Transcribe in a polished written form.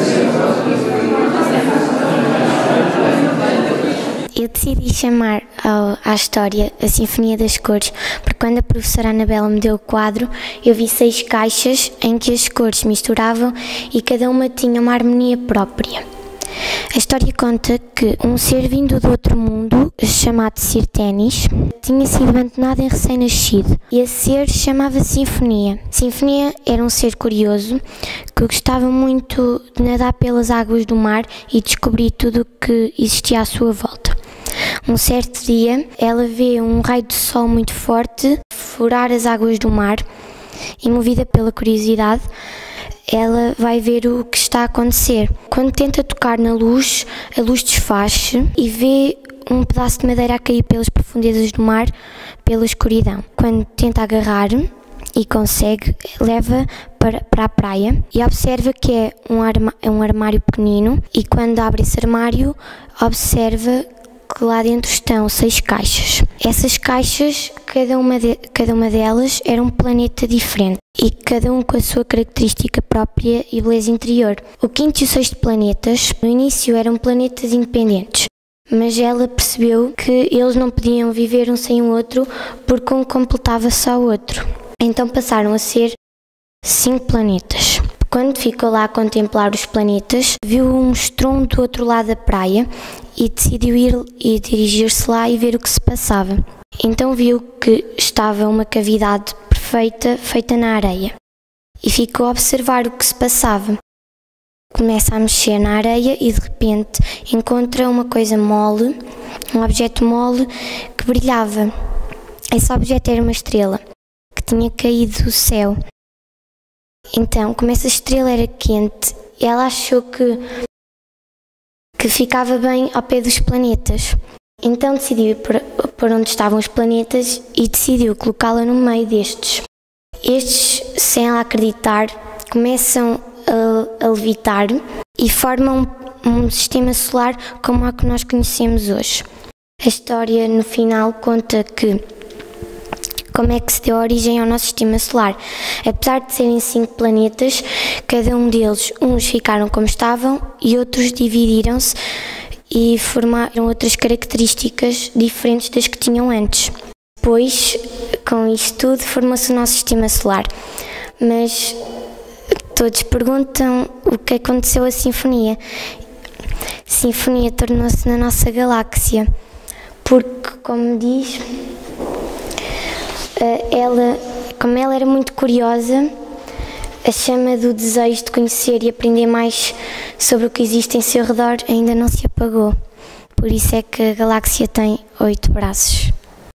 Eu decidi chamar à história a Sinfonia das Cores, porque quando a professora Anabela me deu o quadro, eu vi 6 caixas em que as cores se misturavam e cada uma tinha uma harmonia própria. A história conta que um ser vindo do outro mundo, chamado Sir Ténis, tinha sido abandonado em recém-nascido e esse ser chamava-se Sinfonia. Sinfonia era um ser curioso que gostava muito de nadar pelas águas do mar e descobrir tudo o que existia à sua volta. Um certo dia, ela vê um raio de sol muito forte furar as águas do mar e, movida pela curiosidade, ela vai ver o que está a acontecer. Quando tenta tocar na luz, a luz desfaz-se e vê um pedaço de madeira a cair pelas profundezas do mar, pela escuridão. Quando tenta agarrar e consegue, leva para a praia e observa que é um armário pequenino, e quando abre esse armário, observa que lá dentro estão 6 caixas. Essas caixas, cada uma delas era um planeta diferente e cada um com a sua característica própria e beleza interior. O quinto e o sexto planetas, no início eram planetas independentes, mas ela percebeu que eles não podiam viver um sem o outro porque um completava só o outro. Então passaram a ser 5 planetas. Quando ficou lá a contemplar os planetas, viu um estrondo do outro lado da praia e decidiu ir e dirigir-se lá e ver o que se passava. Então viu que estava uma cavidade perfeita feita na areia e ficou a observar o que se passava. Começa a mexer na areia e de repente encontra uma coisa mole, um objeto mole que brilhava. Esse objeto era uma estrela que tinha caído do céu. Então, como essa estrela era quente, ela achou que ficava bem ao pé dos planetas. Então decidiu ir para onde estavam os planetas e decidiu colocá-la no meio destes. Estes, sem ela acreditar, começam a levitar e formam um sistema solar como o que nós conhecemos hoje. A história no final conta como é que se deu origem ao nosso sistema solar. Apesar de serem 5 planetas, cada um deles, uns ficaram como estavam e outros dividiram-se e formaram outras características diferentes das que tinham antes. Depois, com isto tudo, formou-se o nosso sistema solar. Mas todos perguntam o que aconteceu à Sinfonia. Sinfonia tornou-se na nossa galáxia, porque, como diz, como ela era muito curiosa, a chama do desejo de conhecer e aprender mais sobre o que existe em seu redor ainda não se apagou. Por isso é que a galáxia tem 8 braços.